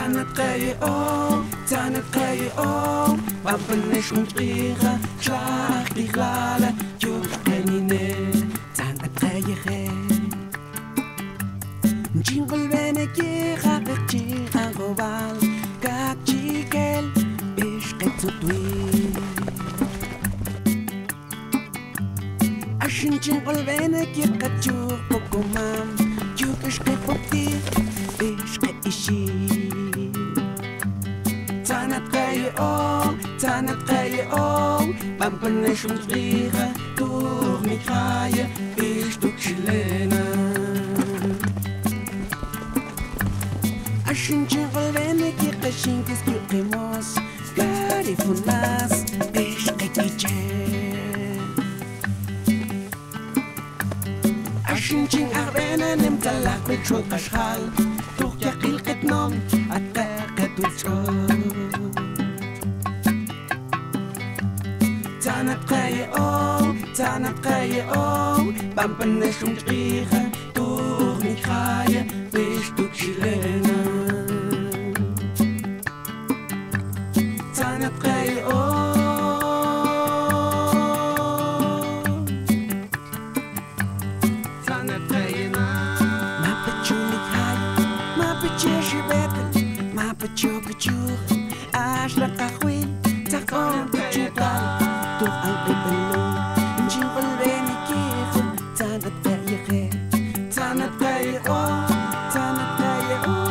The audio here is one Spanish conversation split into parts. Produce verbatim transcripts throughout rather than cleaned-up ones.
Tanatreie oh, Tanatreie oh, Pampenisch und Rieche, schlag dich lale, Jugenine, Tanatreie he. Jingle bene kira perchi arobal, Gachikel, Bishket zu tui. Ashin jingle bene kira chur pokomam, Jukiske poti, Bishket ishi. Tanatreie oh, Tanatreie oh, Pampenisch und Rieche, durch mich Reihe, bist du Chilena. Ashinchel vene ki qashinkis ki qimos Gari funas bish qitiche Ashinchin arbena nim talak bechol qashal Tuq yaqil qitnom atqaqat ulchol Tanatreie oh, Tanatreie oh Pampenisch und Rieche durch mich Reihe bist du Chilena Tanatreie oh Tanatreie na Ma pachulik hai Ma pacheshi betel Ma pachokachur Ashla kahwin Takon pachutal Toch al pipelo Njibal beni kifel Tanatreie he Tanatreie oh Tanatreie oh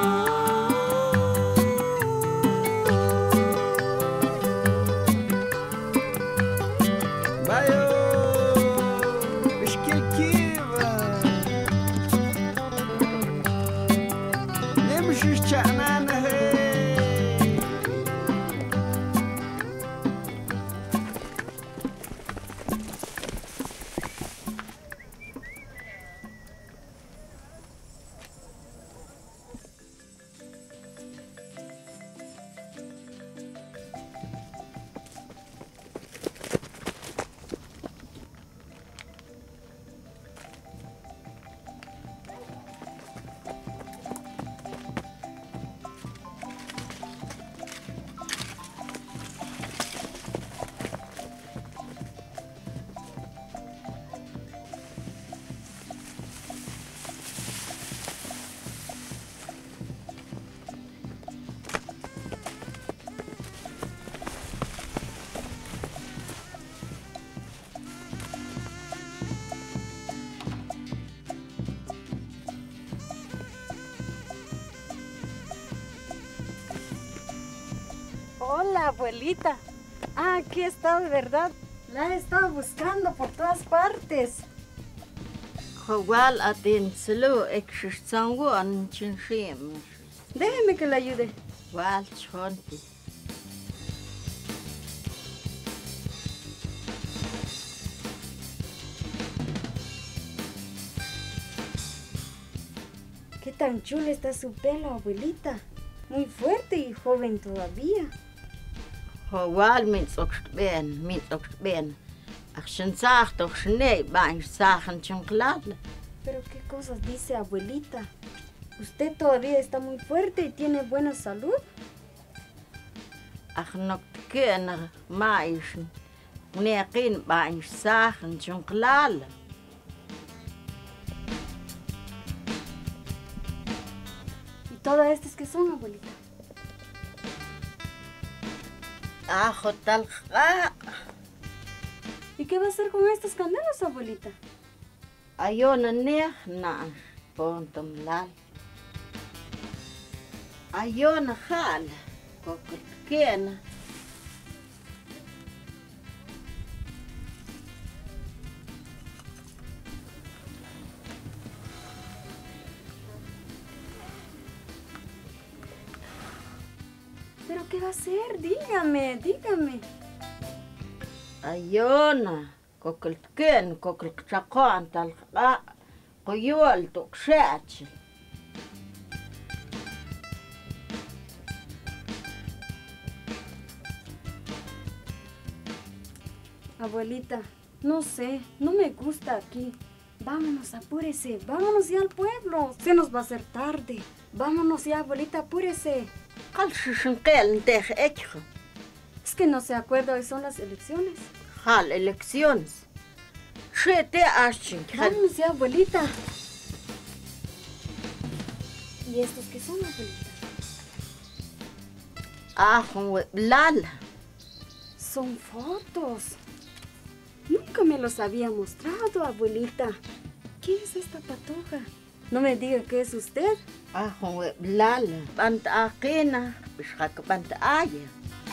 Hola, abuelita. Ah, aquí he estado de verdad. La he estado buscando por todas partes. Igual atin solo existen an chinshim. Déjeme que le ayude. Igual chonti. Qué tan chula está su pelo, abuelita. Muy fuerte y joven todavía. Igual mit oxben, mit oxben. Action sagt doch schnell, bei Sachen chocolate. Pero qué cosas dice, abuelita. Usted todavía está muy fuerte y tiene buena salud. Ach noch keiner mais. Nekin bei Sachen chocolate. ¿Y todas estas qué son, abuelita? Ajo tal. ¿Y qué va a hacer con estas candelas, abuelita? Ayona nehna pontom lal. Ayona hal kokena. ¿Pero qué va a hacer? Dígame, dígame. Ayona kokken kokkel chakon tal a koyol to kshach. Abuelita, no sé, no me gusta aquí. Vámonos, apúrese, vámonos ya al pueblo. Se nos va a hacer tarde. Vámonos ya, abuelita, apúrese. Es que no se acuerda, hoy son las elecciones. Jal, elecciones. Vamos ya, abuelita. ¿Y estos qué son, abuelita? Ah, Lala. Son fotos. Nunca me los había mostrado, abuelita. ¿Quién es esta patoja? No me diga que es usted. Ah, Lala. Banta aquena, bishak banta aya.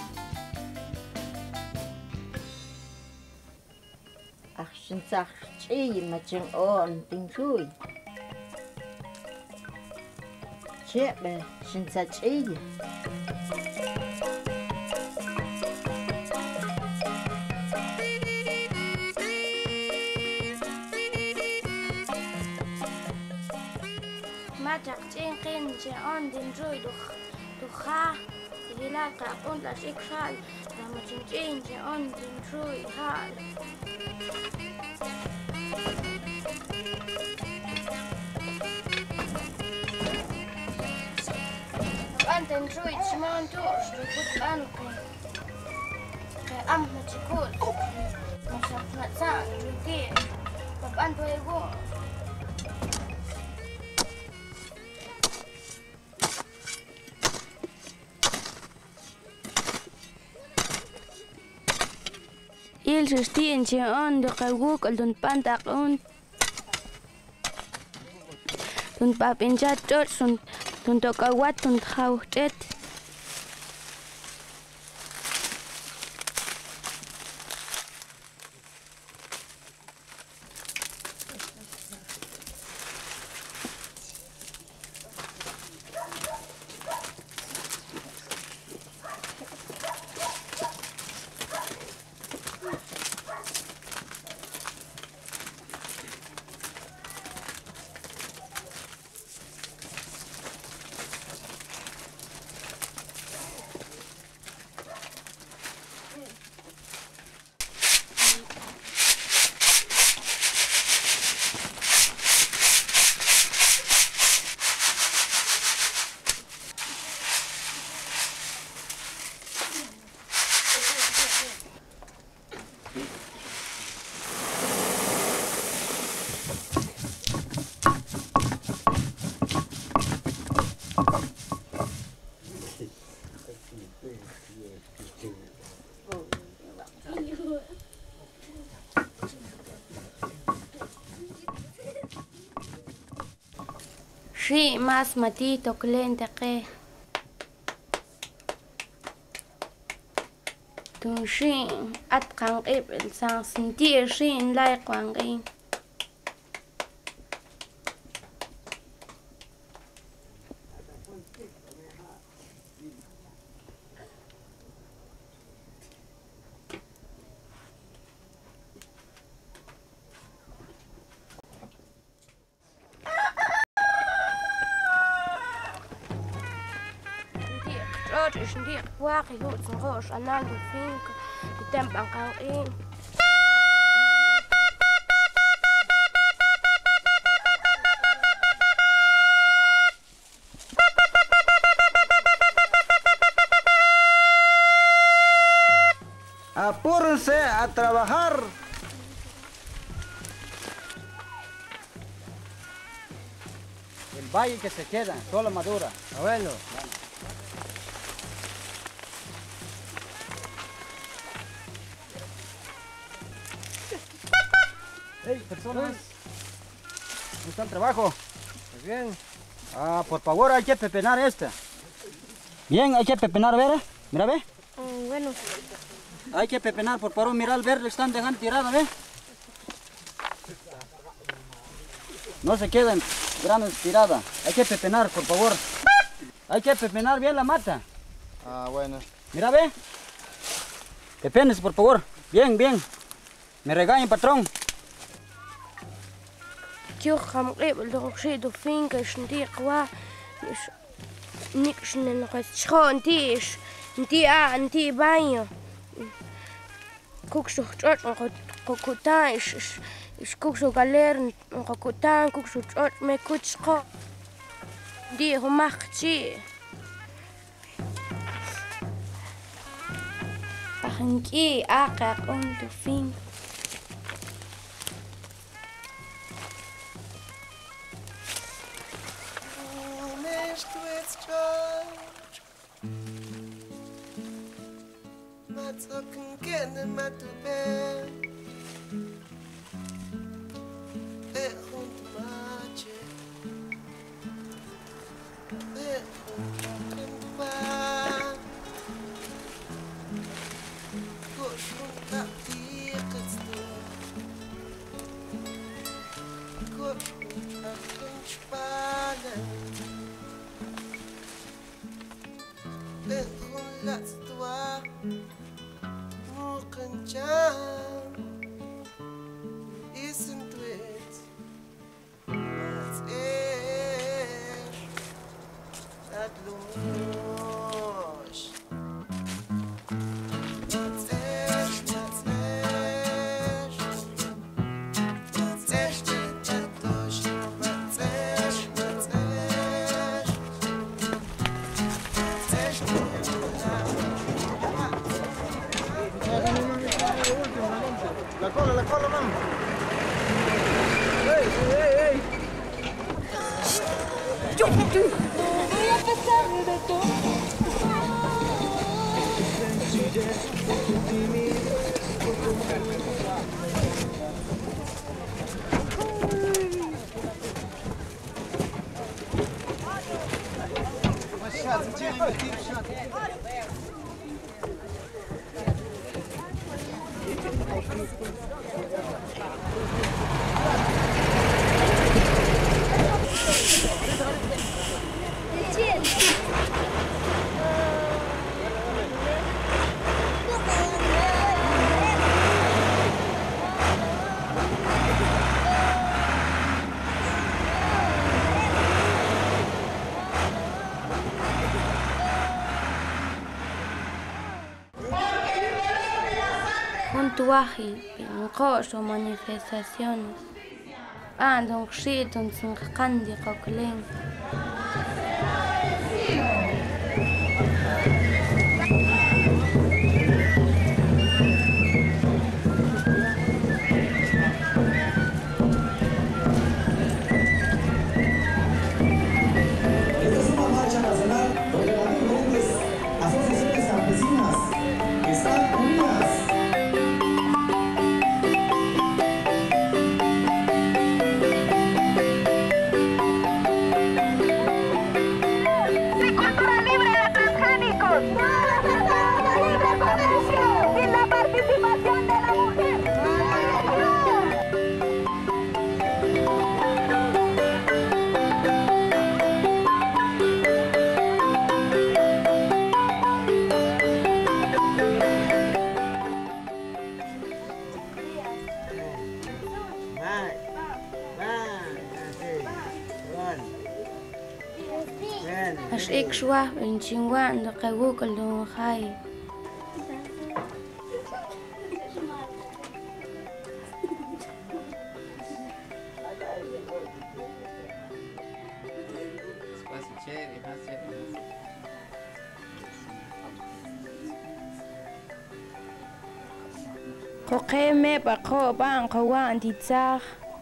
Ah, shinsak chi machin on tingsui. Chebe, shinsak chi. Majak chinqin che on din joy du du kha hilal ka on la shikshal da machin chin che on din joy hal anten joy chmon tosh du kut anke ke am machikul mashak na sa ke pap an to ego il sustin che on de kawuk al don pantak on don papin chat tot sun don to kawat don khau tet شيء ما سمتيتو كلين تقي تون شيء أتقن قبل سان سنتي شيء لايق وانقين ich ndi waaki hu tsngosh anandu fink ditempang kain Apúrense a trabajar. El valle que se queda, solo madura. Abuelo. Hey, personas. ¿Cómo está el trabajo? Pues bien. Ah, por favor, hay que pepenar esta. Bien, hay que pepenar, ¿ver? Mira, ve. Mm, bueno. Hay que pepenar, por favor, mira el verde, están dejando tirada, ¿ve? No se queden grandes tiradas. Hay que pepenar, por favor. Hay que pepenar bien la mata. Ah, bueno. Mira, ve. Pepenes, por favor. Bien, bien. Me regañen, patrón. Yo ham qibl do xido finka shndi qwa niks nen qas chon tish nti a nti baño kuksu chot ko kutan is is kuksu galer ko kutan kuksu chot me kuchko دي هما خشي بخنكي أقاق أنتو فين La cola, la cola, mamá. ¡Ey, ey, ey! Yo, yo. Voy a pasar de todo. Puntuaje, pincoso, manifestaciones. Ando un shit, un sincandi, coquelin. Esta es una marcha nacional donde las diferentes asociaciones campesinas están unidas. As ik zwaar in Chingwan, de Kawukal doen gij. Koke me bako bang kawan di tsar.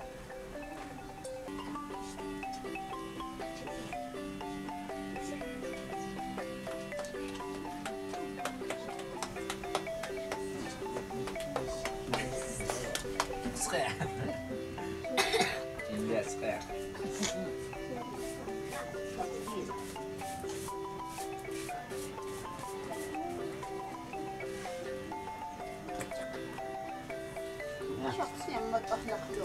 شخصيا ما تخلق له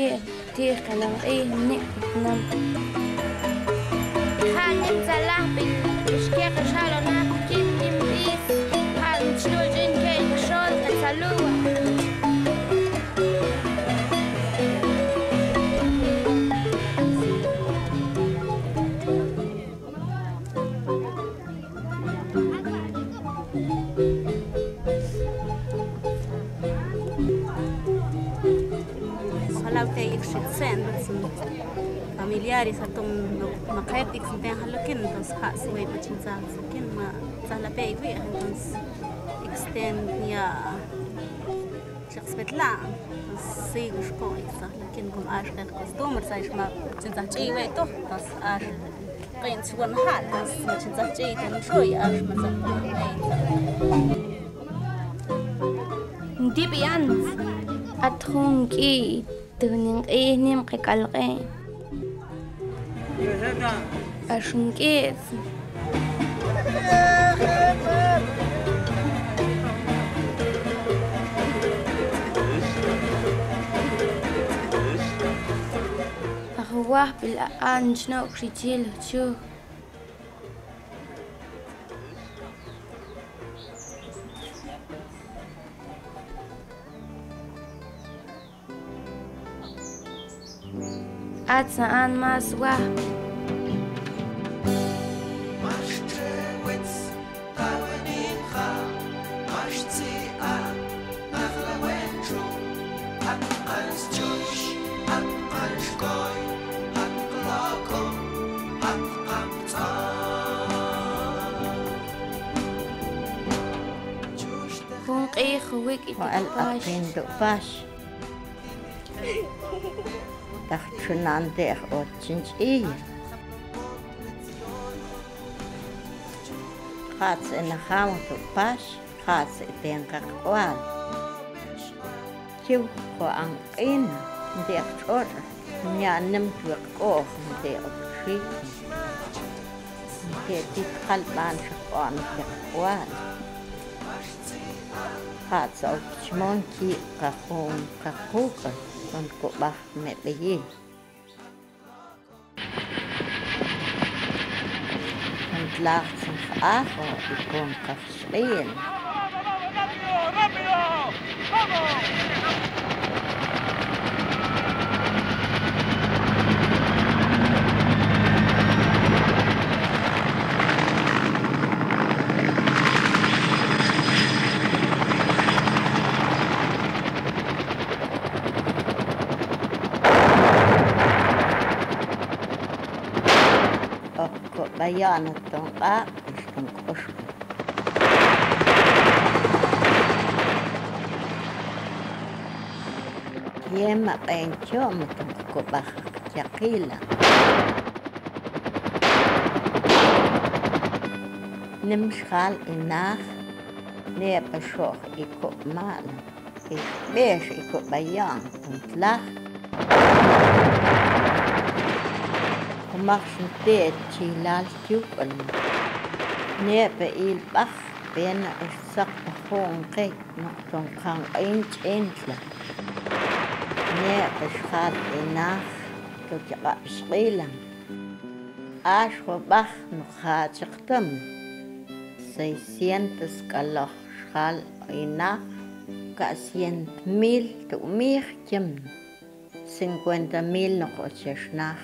كي تيخ لو إيه نقنم خالد زلاح بشكي قشالو نابكي نمبيس خالد شلو جين كي قشول تسلوه sen familiares atau makaetik senteng halokin terus hak suai bercinta mungkin ma salah pegi terus extend ya شخص لا سيج شكو إكسا لكن كم عاش كان كوستومر سايش ما تنزح جي ويتو بس عاش قين شو نحال بس ما تنزح جي تاني شوي عاش مثلا ندي بيانز أتخون كي تغنين إيه نيم قلقين أشون كيس أخواه بالآن شنو كريتيل شو أتسان ما سواه إيه خويك والأقين دقباش تخشن عندك أوتشنج إيه خاص إن خاوة دقباش خاص إتين كقوال شو خو أنقين نديك شور نيانم توقوف نديك شيء نديك تقلبان شقوان كقوال خاص أو شمون كي كخون كخوك من كوبا مبيي من تلاق سنخاخ يكون كخشين بيان التنقاء يشتنقش يما قين شوم تنقو بخ جقيلة نمش خال إناخ نيب شوخ إيكو مال بيش إيكو بيان تنطلق مخشن بيت شيلال تيوكل نيبا إيل بخ بين السق بخون قيك نقطن خان إنج إنجلا نيبا شخال إناخ تجقى شغيلا آشو بخ نخات شختم سيسينتس كالوخ شخال إناخ كاسينت ميل تؤميخ جمن سنكوينتا ميل نقوش يشناخ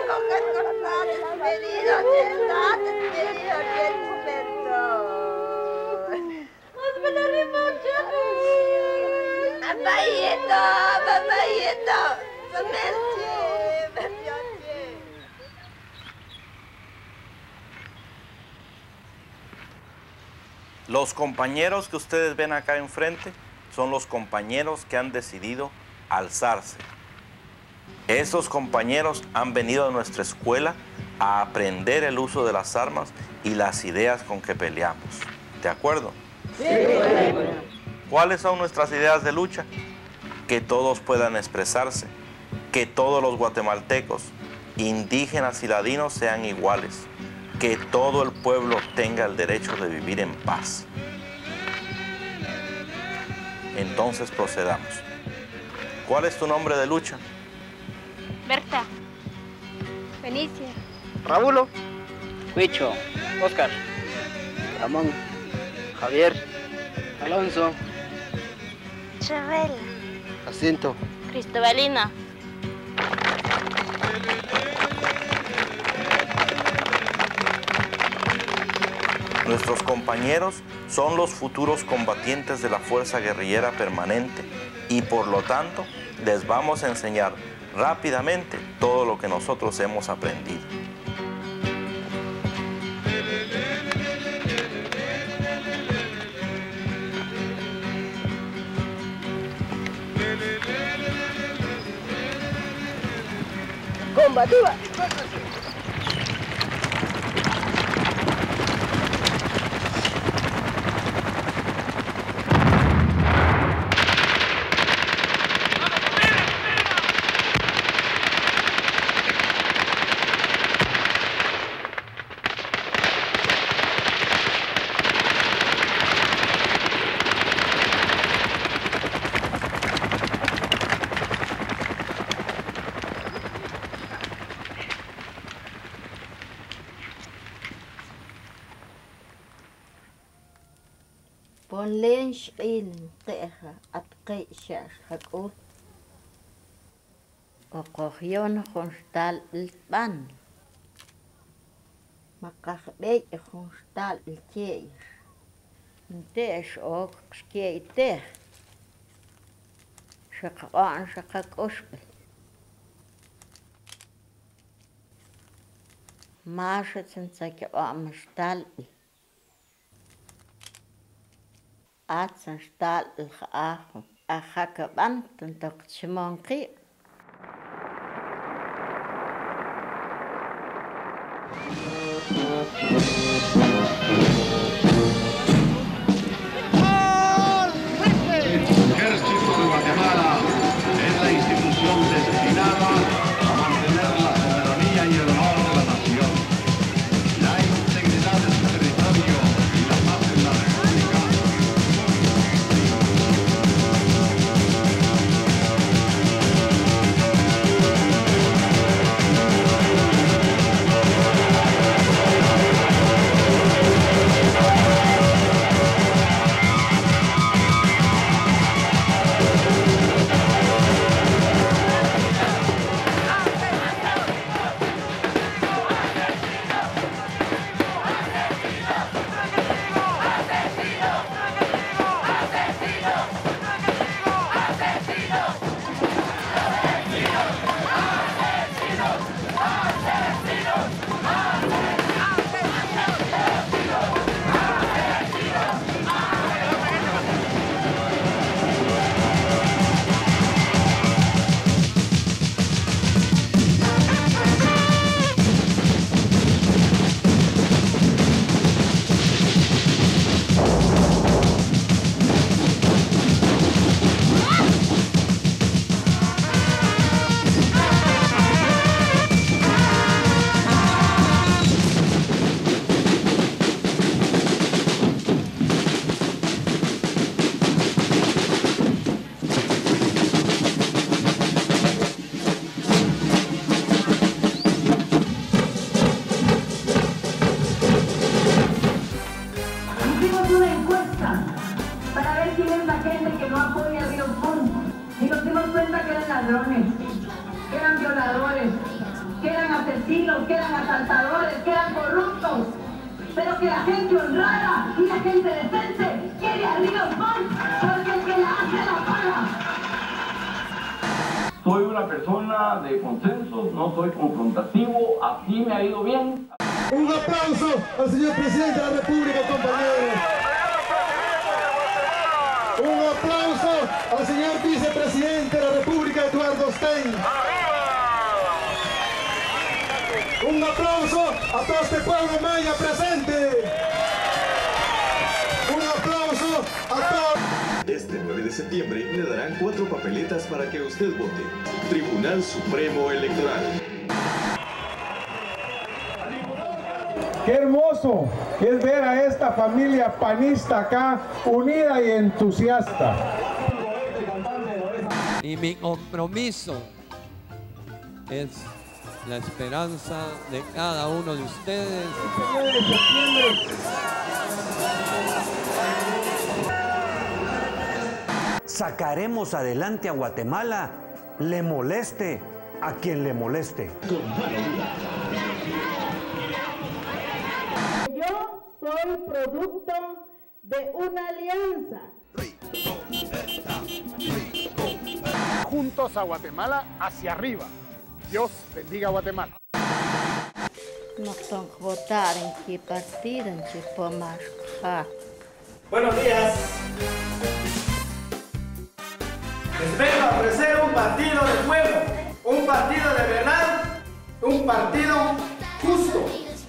Los compañeros que ustedes ven acá enfrente son los compañeros que han decidido alzarse. Esos compañeros han venido a nuestra escuela a aprender el uso de las armas y las ideas con que peleamos. ¿De acuerdo? Sí. ¿Cuáles son nuestras ideas de lucha? Que todos puedan expresarse, que todos los guatemaltecos, indígenas y ladinos sean iguales, que todo el pueblo tenga el derecho de vivir en paz. Entonces procedamos. ¿Cuál es tu nombre de lucha? Berta. Benicia. Raúl. Huicho. Oscar. Ramón. Javier. Alonso. Chabela. Jacinto. Cristobalina. Nuestros compañeros son los futuros combatientes de la Fuerza Guerrillera Permanente y por lo tanto les vamos a enseñar rápidamente todo lo que nosotros hemos aprendido. ¡Combativa! Ponlen shqil teja atqi shash hakut. Oqohyon khonstal ilban. Makahbey khonstal ilkey. Ntesh ok skey teh. Shaqan shaqak oshbel. Mashatsen tsaki amshtal. Atsan stal il-ħaħu, għaxħaka bantan taqċimon qi. Ejército de Guatemala es la institución destinada a mantener la soberanía y el honor de la nación, la integridad de su territorio y la paz en la República. Y nos dimos cuenta que eran ladrones, que eran violadores, que eran asesinos, que eran asaltadores, que eran corruptos, pero que la gente honrada y la gente decente quiere a Ríos Montt porque el que la hace la paga. Soy una persona de consensos, no soy confrontativo, así me ha ido bien. Un aplauso al señor presidente de la República, compañeros. Un aplauso al señor vicepresidente de la República, Eduardo Stein. Un aplauso a todo este pueblo maya presente. Un aplauso a todos. Este nueve de septiembre le darán cuatro papeletas para que usted vote. Tribunal Supremo Electoral. Qué hermoso es ver a esta familia panista acá, unida y entusiasta. Y mi compromiso es la esperanza de cada uno de ustedes. Sacaremos adelante a Guatemala, le moleste a quien le moleste. Yo soy producto de una alianza. Juntos a Guatemala, hacia arriba. Dios bendiga a Guatemala. No tengo que votar en qué partido, en qué pomar. Buenos días. Les vengo a ofrecer un partido de pueblo, un partido de verdad, un partido justo.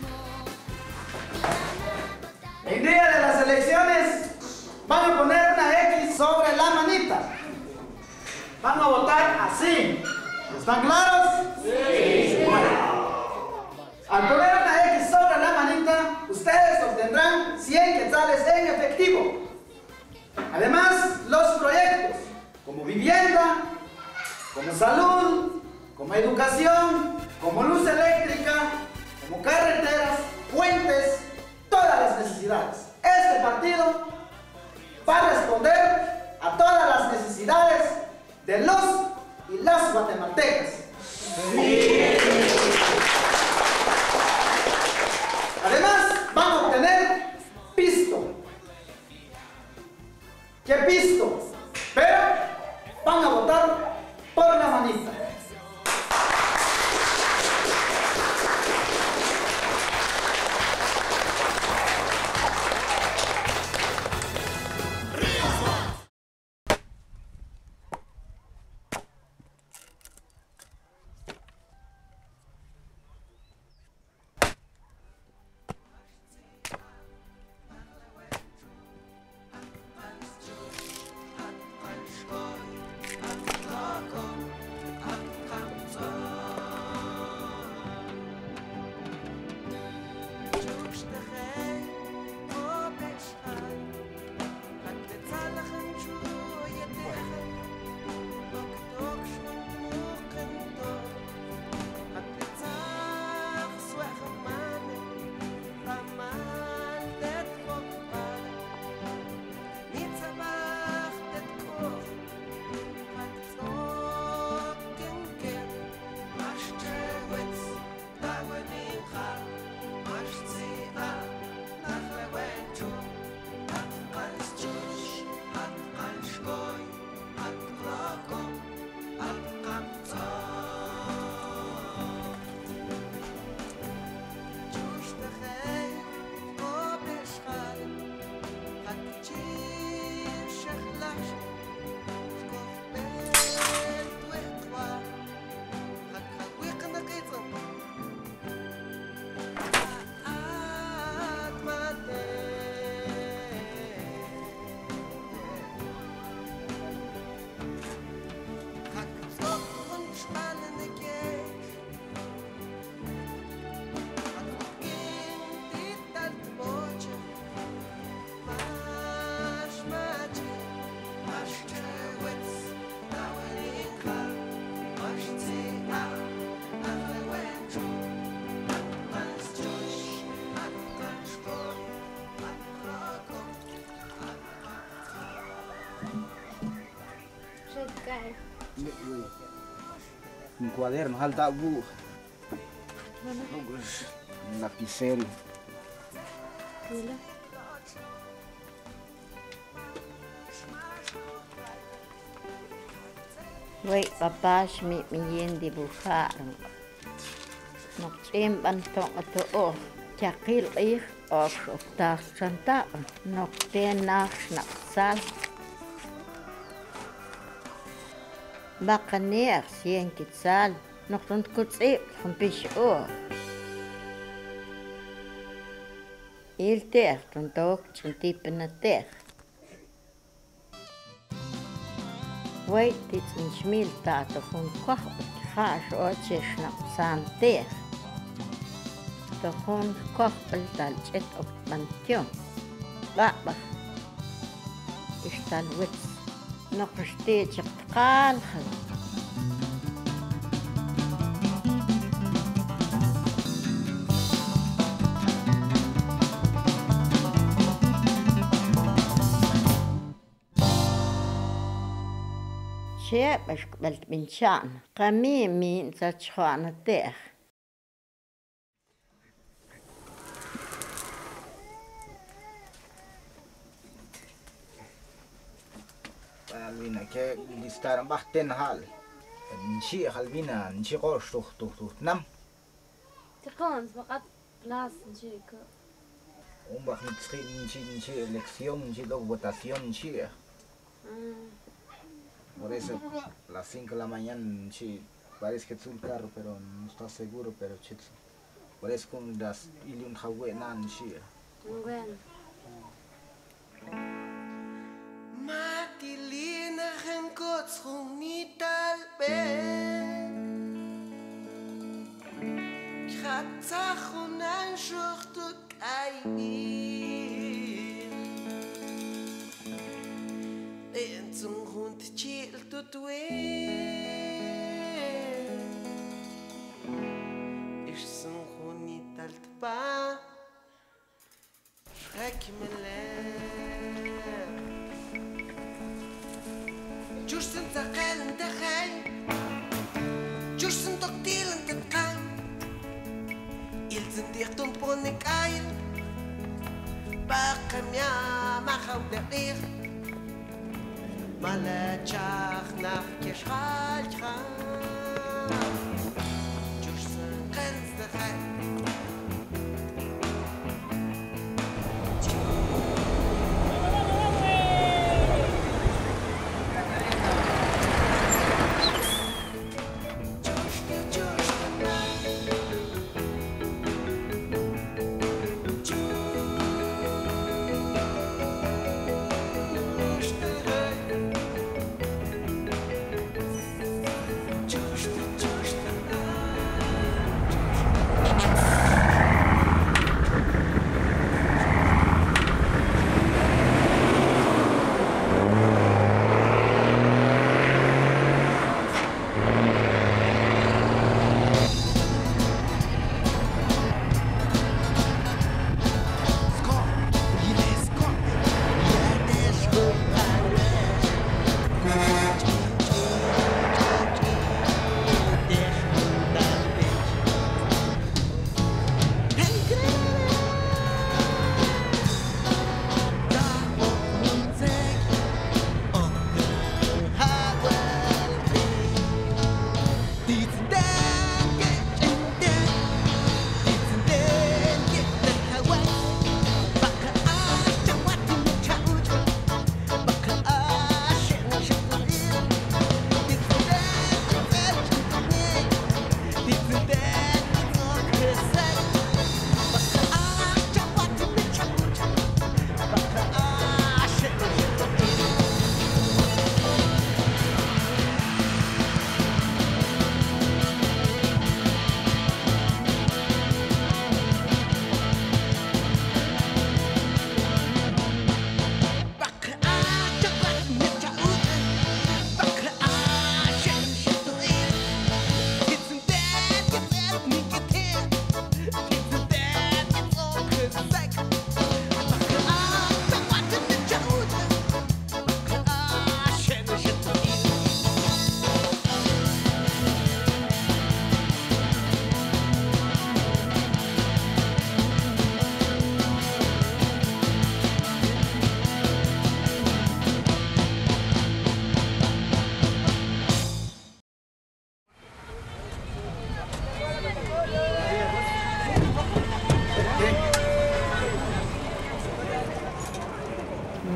El día de las elecciones van a poner una X sobre la manita. Van a votar así. ¿Están claros? Sí. Bueno, al poner una X sobre la manita, ustedes obtendrán cien quetzales en efectivo. Además, los proyectos como vivienda, como salud, como educación, como luz eléctrica, como carreteras, puentes, todas las necesidades. Este partido va a responder a todas las necesidades de los y las guatemaltecas. Sí. Además, van a obtener pisto. ¿Qué pisto? Pero van a votar por la manita. Un cuaderno, alta bu. Lugus, lapicero. Mira. Wey papás mi mi dibujar. Nog een bantong ato o. Jakil ich of of tas santa. Nog ten nach sal. Bakaneer sien kitsal. Nog tont kutsip van pish o. Il ter tont ook tjon typen na ter. Wait, it's in smiltato con koch gaas oortjes naar santeer. De gewoon kochel dat zit op mantion. Baba is dan wit nog steeds op kalgen. شيء باش قبلت من شان قميم مين تشخوان الديخ Alvina que listar bachten hal. Nchi halvina nchi qosh tuh tuh tuh nam. تقانس فقط ناس نشيك. Un bach nchi nchi nchi elección nchi luego votación nchi. Por eso, a las cinco de la mañana, sí, parece que es un carro, pero no está seguro, pero chits. Por eso, con las ilion hawe nan, sí. Bueno. Matilina henkots humital be. Kratzachunan shuchtuk aibir. En zum Hund chillt und weh. Ich zum Hund nicht alt ba. Schreck me leer. Justen zachellen de gein. Justen doktilen de kain. Ilsen dicht und bonnig ein. Bakam ja, mach auf der Ehr. Malachach nach Geschrei, just ganz der Heim.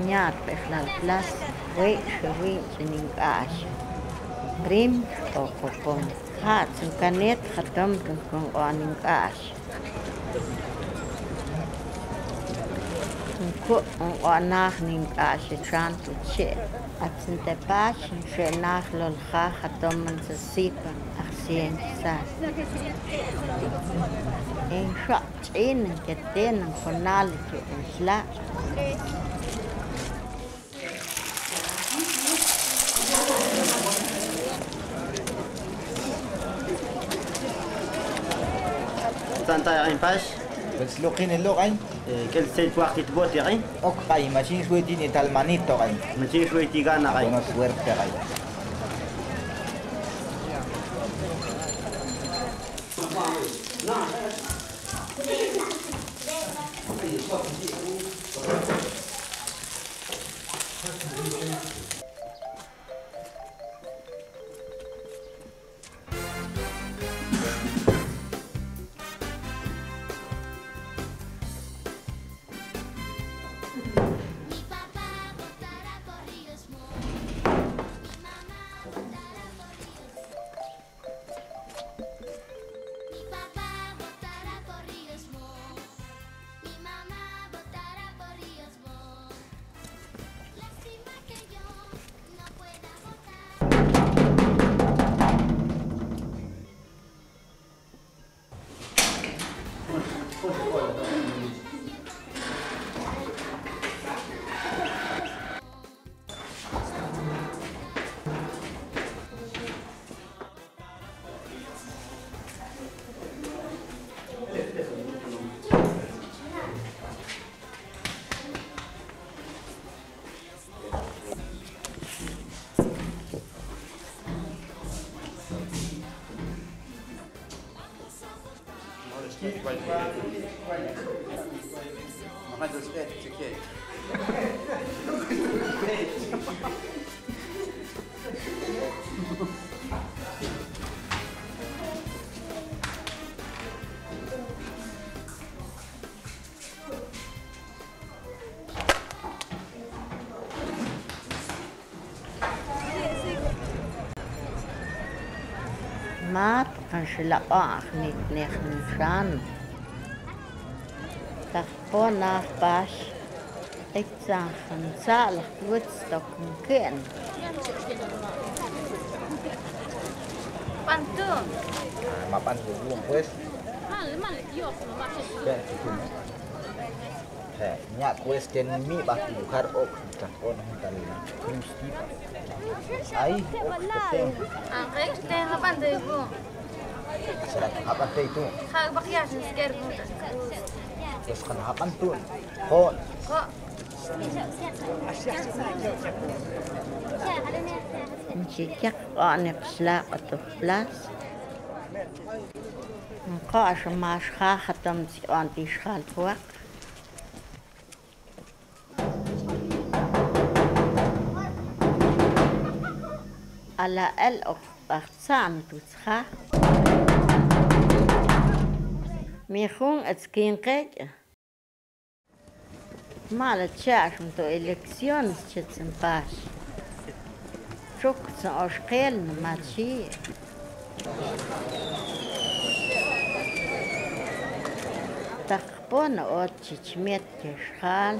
Ñar pejlal plas, we shwin sining ash. Prim o kopon. Hat sin kanet khatam kong oning ash. Ko on onach ning ash tran to che. At sin te pas she nach lol kha khatam man se sipa arsien sa. En shot in ke den konal ke sla. Tanta en pas. Pues lo que lo hay. Quel c'est toi qui te bote rien? Ok, hay machine sueti ni tal manito hay. Machine sueti gana hay. Buena suerte hay. Mat kan sila ach nit nechen shan. Tak po nach pas. Ik zag een zalig woedstok een ken. Pantu. Mapan belum pues. Mal mal yo no ma Ya, itu. Eh, nyak pues ken mi bah bukan ok kita on hutan mesti. Ai, Ang kaya te kapan de ko. apa teh itu? Kag bakyas sker ko. Terus kan hapan tuh. Kon. Ko. Nchikyak onek slak ato plas. Nkash mash khatam si anti shal puak. Ala el of bachtsan tutscha. Michung het skinketje. Maar het jaar om de electies te zijn pas. Zoek ze als geen matchie. Tak pon oortjes met je schaal.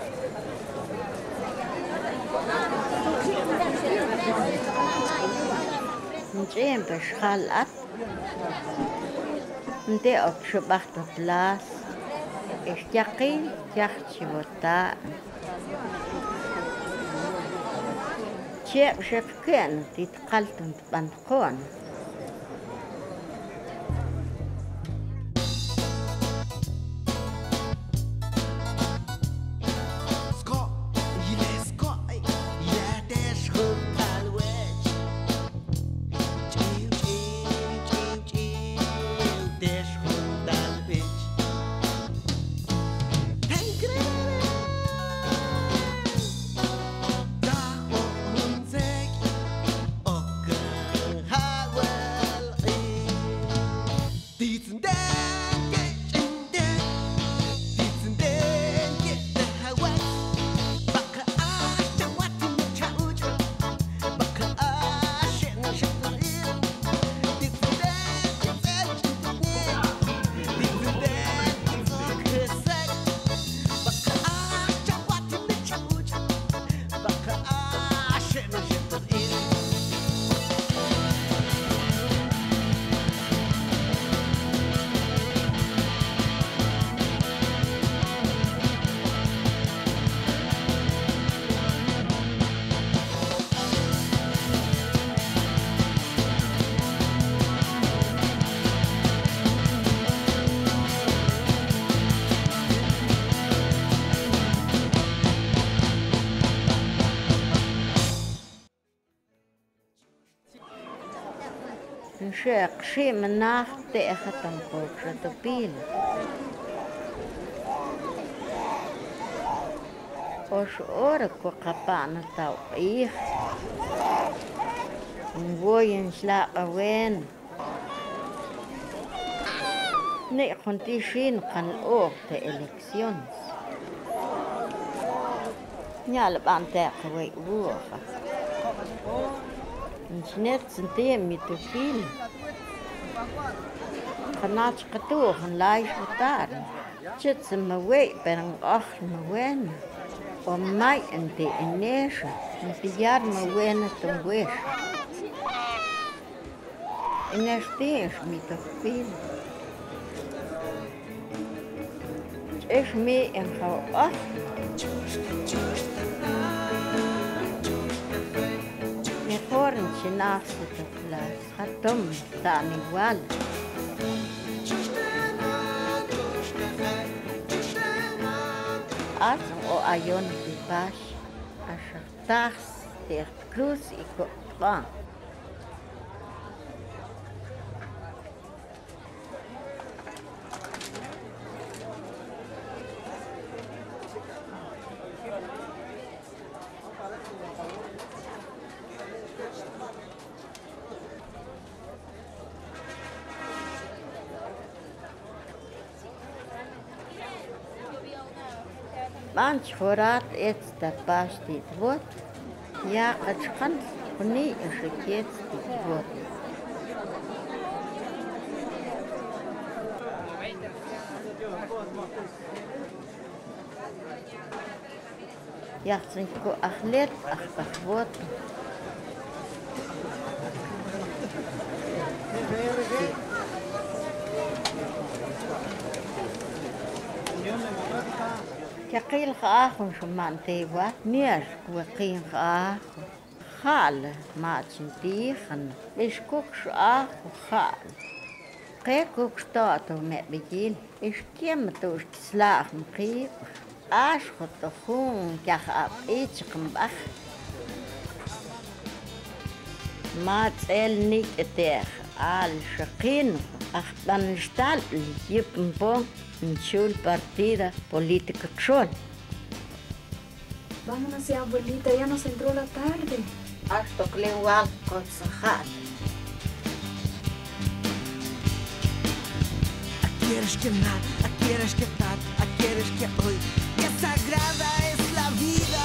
Een beschaal at. Nde op je wacht op laas. Is jaqin jachtje wordt Chef chef ken dit kaltend bandkoon. Highway. نشاق شي من ناخ تأخذ تنقوك شتبيل وش أورك وقبعنا توقيخ نبوين شلاقة وين نيخون تيشين قن الأوغ تا إلكسيونز نيالب عن تاقوي بوغة نشنات سنتين ميتوفيل قناتش قطوغ نلايش وطار جت سموي بين أخر موين وماي انتي الناشا انتي يار موين تنويش الناش تيش ميتوفيل إيش مي إنخو أخ ميخورن شناخ ستفلاس خطم تاني وال أسم أو أيون بباش أشر تاخس تيخ كروس إكو طان Manch voorraad iets dat pas dit wordt. Ja, het schand niet is verkeerd dit wordt. Ja, het is een achlet, achtig wordt. كقيل خاخن شمان تيوا نيش وقين خاخن خال ما تشنتيخن إيش كوكش آخو خال قي كوكش تاتو مقبجيل إيش كيم توش تسلاخ مقيب آش خطخون كاخ أب إيش قمبخ ما تسأل نيك اتاخ آل شقين أخ بنشتال يبنبون نشول partida política chol. Vámonos, ya, abuelita, ya nos entró la tarde. Hasta que le igual con sajat. Aquí eres que nada, aquí eres que tal, aquí eres que hoy. ¡Qué sagrada es la vida!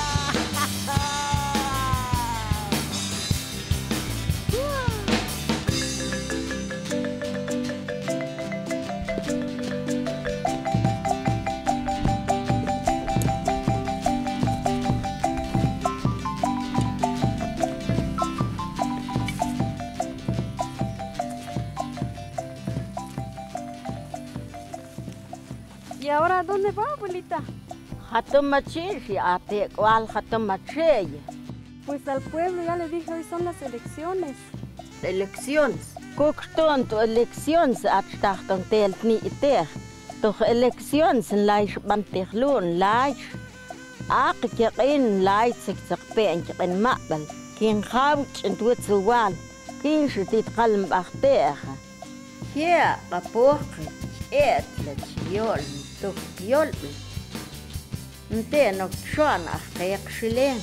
¿Y ahora a dónde va, abuelita? Hatomachishi, ate cual hatomachey. Pues al pueblo ya le dije, hoy son las elecciones. Elecciones. Cookton to elecciones atstachton telt ni iter. Toch elecciones laish bantiglun laish. Ak kerin laish sich zerpen kerin mabel. Kin khawch en tuet zuwal. Kin shtit qalm bachter. Hier raport et let yol. Toch yol. Nte no chon achek shilen.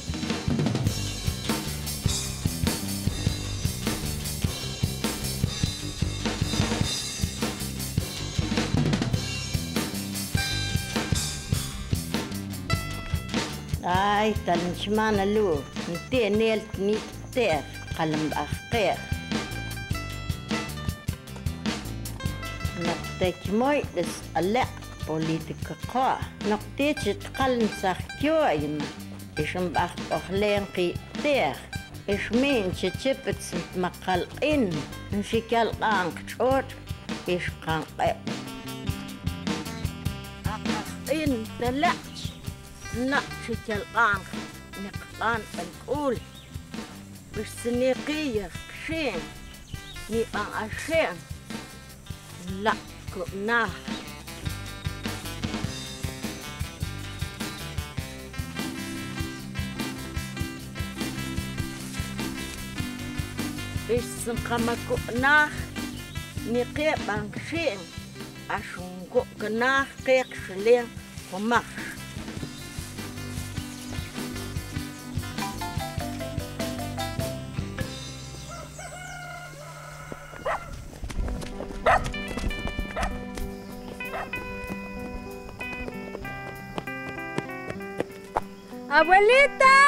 Ay, talinchmana lu, nte nelt nit ter, qalam akhqer. Naqtekmoy des alaq politika qa. Naqtech tqaln sakhkyoym. Isham bakh okhlen qi ter. Ishmin chechepet maqal in, nshikal qanq chot, ish qanq. In talaq نقشة القانق نقلان القول بالسنيقية كشين نيقان عشين لا كناه Isnqamaku'naj niqe'banxin axunku'knaj qe'qxilin qumaj. ¡Abuelita!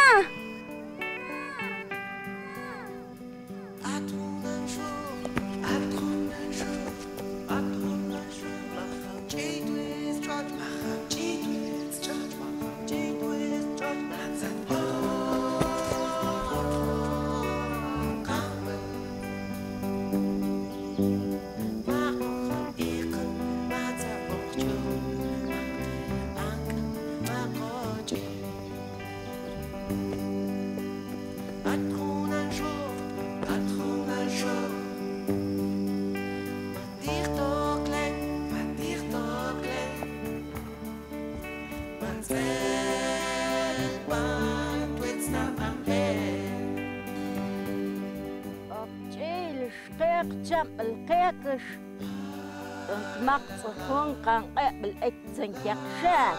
Jam القاكش مقصفون قان قبل اتسن يقشات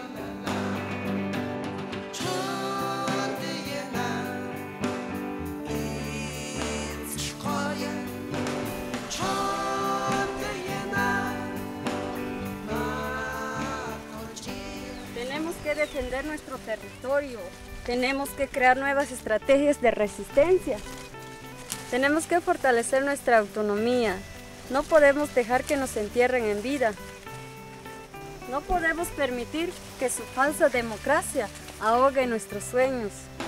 Tenemos que defender nuestro territorio, tenemos que crear nuevas estrategias de resistencia. Tenemos que fortalecer nuestra autonomía. No podemos dejar que nos entierren en vida. No podemos permitir que su falsa democracia ahogue nuestros sueños.